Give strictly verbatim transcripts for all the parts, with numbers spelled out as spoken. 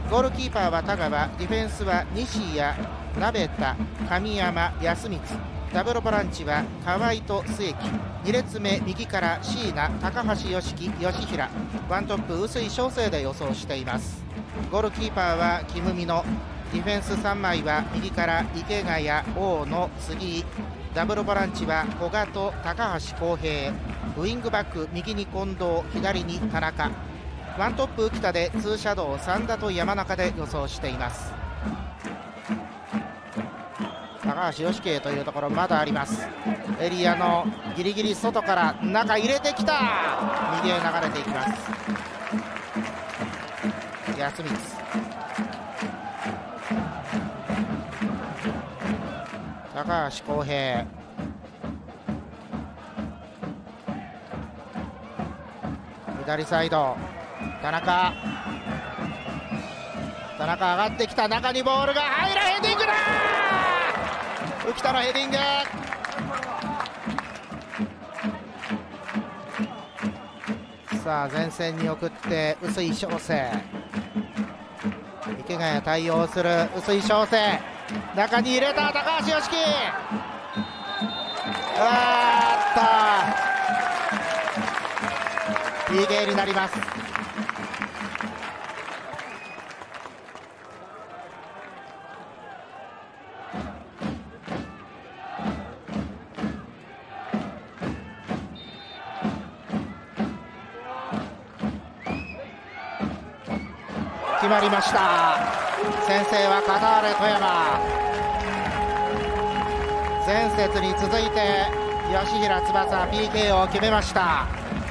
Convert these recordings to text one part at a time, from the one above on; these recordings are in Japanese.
ゴールキーパーは田川、ディフェンスは西谷、鍋田、神山、安光、ダブルボランチは河合と末木、に列目右から椎名、高橋良樹、吉平、ワントップ臼井翔生で予想しています。ゴールキーパーはキムミノ、ディフェンスさんまいは右から池谷、大野、杉井、ダブルボランチは古賀と高橋康平、ウイングバック右に近藤、左に田中、ワントップ浮田でツーシャドウ三田と山中で予想しています。高橋良樹というところまだあります。エリアのギリギリ外から中入れてきた、右へ流れていきます。安光、高橋康平、左サイド田中、田中上がってきた、中にボールが入ら、ヘディングだ、浮田のヘディング、さあ前線に送って臼井翔生、池谷対応する臼井翔生、中に入れた高橋良樹、あーっと ピーケー になります。決まりました。先制はカターレ富山。前節に続いて吉平翼 ピーケー を決めました。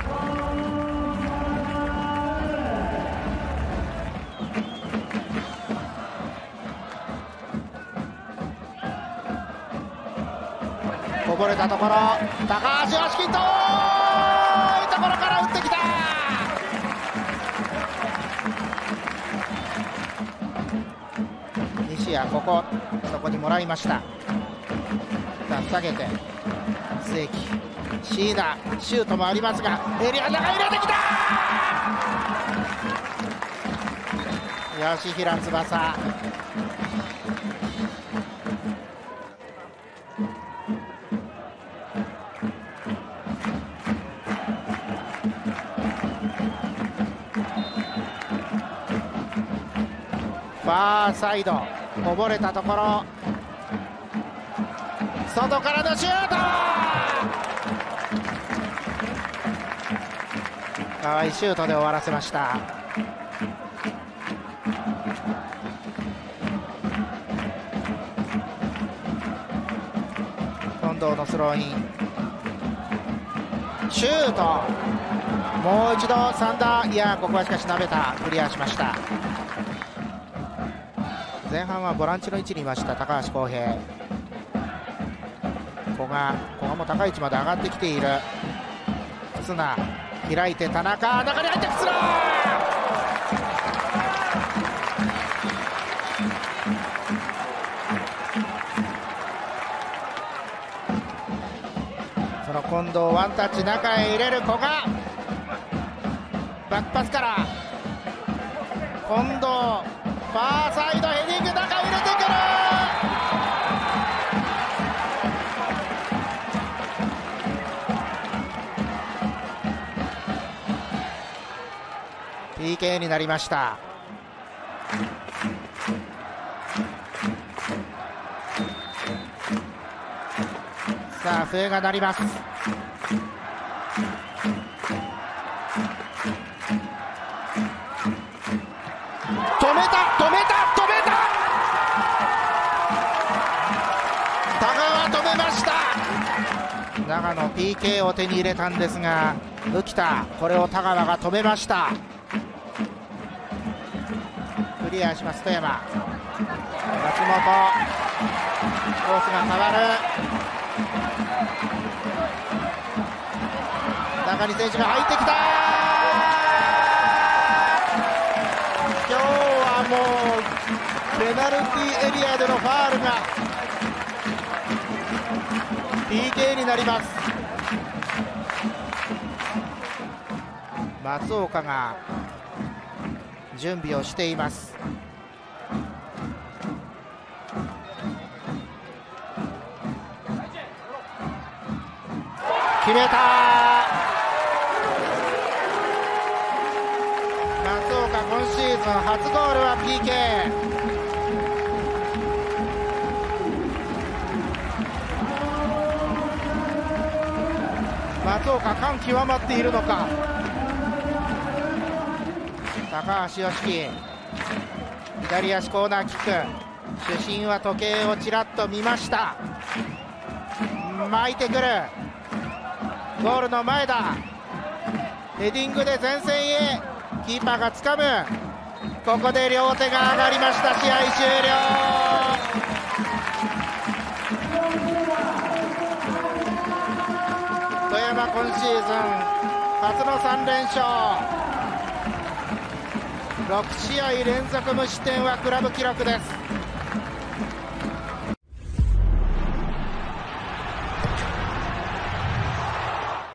こぼれたところ高橋良樹、遠いところから打ってきた。西谷、ここそこにもらいました。下げて末木、椎名、シュートもありますがエリアの中入れてきた。吉平翼、ファーサイド、こぼれたところ外からのシュート、河合シュートで終わらせました。近藤のスローイン、シュート、もう一度三田、いやここはしかし鍋田クリアしました。前半はボランチの位置にいました高橋康平、古賀、古賀も高い位置まで上がってきている。忽那開いて田中、中に入って忽那、その近藤ワンタッチ中へ入れる古賀、バックパスから近藤、ファーサイドヘディング、中入れてくる。ピーケー になりました。さあ笛が鳴ります。止めた止めた止めた、田川止めました。長野 ピーケー を手に入れたんですが浮田、これを田川が止めました。クリアします富山、松本、コースが変わる。中に選手が入ってきた。今日はもうペナルティーエリアでのファールが ピーケー になります。松岡が準備をしています。 決めた。松岡今シーズン初ゴールは ピーケー。 松岡感極まっているのか。高橋良樹左足コーナーキック、主審は時計をちらっと見ました。巻いてくる、ゴールの前だ。ヘディングで前線へ、キーパーがつかむ。ここで両手が上がりました。試合終了。富山今シーズン初のさん連勝、ろく試合連続無失点はクラブ記録です。